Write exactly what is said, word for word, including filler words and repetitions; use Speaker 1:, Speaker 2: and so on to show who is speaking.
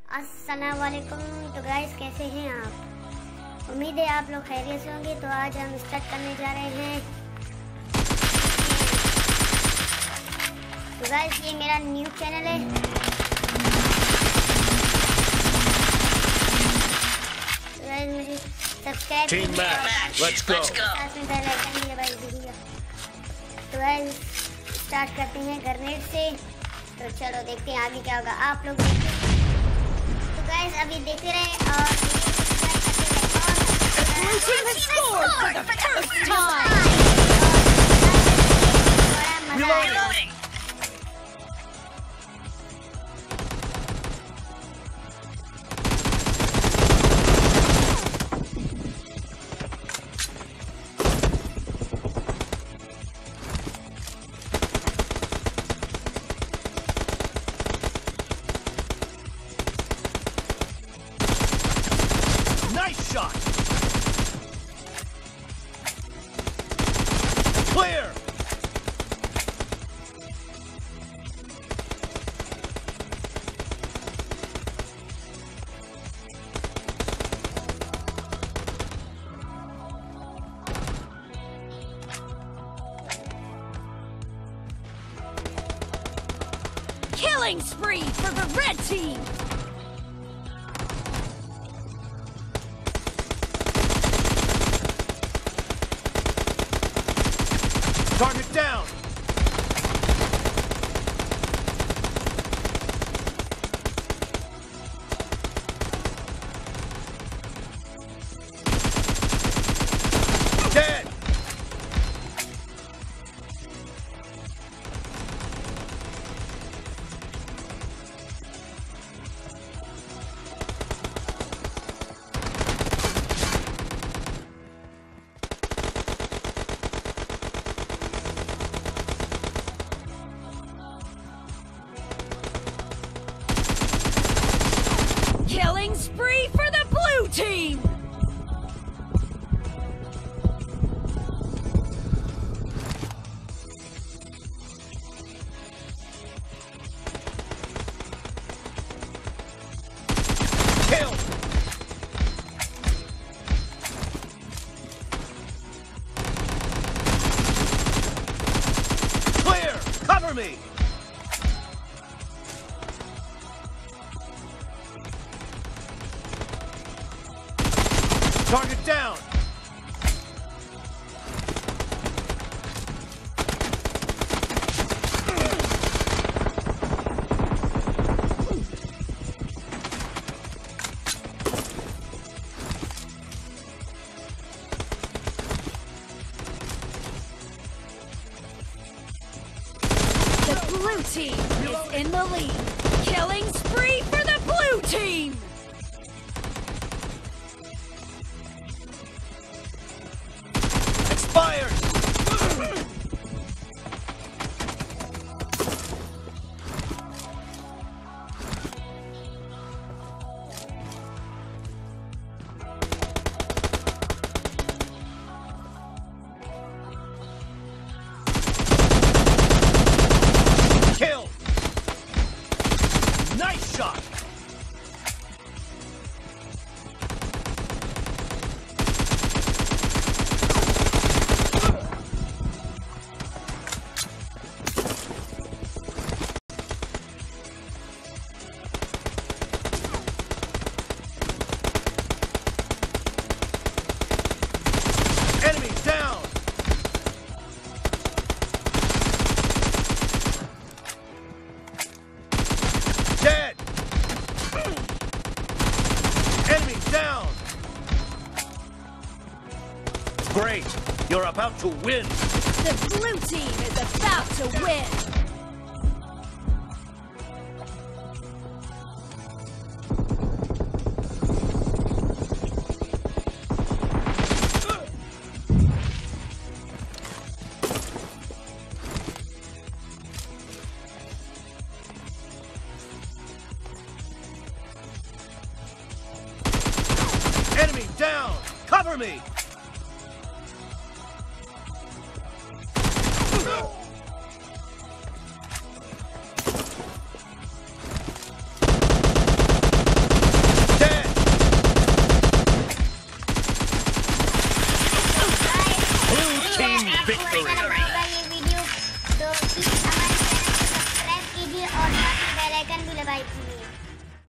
Speaker 1: अस्सलाम वालेकुम। तो गाइस कैसे हैं आप? उम्मीद है आप लोग खैरियत से होंगे। तो आज हम स्टार्ट करने जा रहे हैं। तो गाइस ये मेरा न्यू चैनल है। तो गाइस मुझे subscribe
Speaker 2: Team match, let's go.
Speaker 1: साथ में बेल आइकन भी दबाई दीजिए। तो गाइस स्टार्ट करते हैं ग्रेनेड से। तो चलो देखते हैं आगे क्या होगा। आप लोग देखते हैं। तो गाइस अभी देखते रहे और
Speaker 2: Nice shot. Clear.
Speaker 3: Killing spree for the red team!
Speaker 2: Target down. Dead.
Speaker 3: Killing spree for the blue team!
Speaker 2: Kill. Clear. Cover me. Target down.
Speaker 3: The blue team is in the lead. Killing spree for the blue team!
Speaker 2: Expired. Kill. Nice shot. Enemy down. Dead. Enemy down. Great. You're about to win.
Speaker 3: The blue team is about to win!
Speaker 2: Enemy down. Cover me. Victory!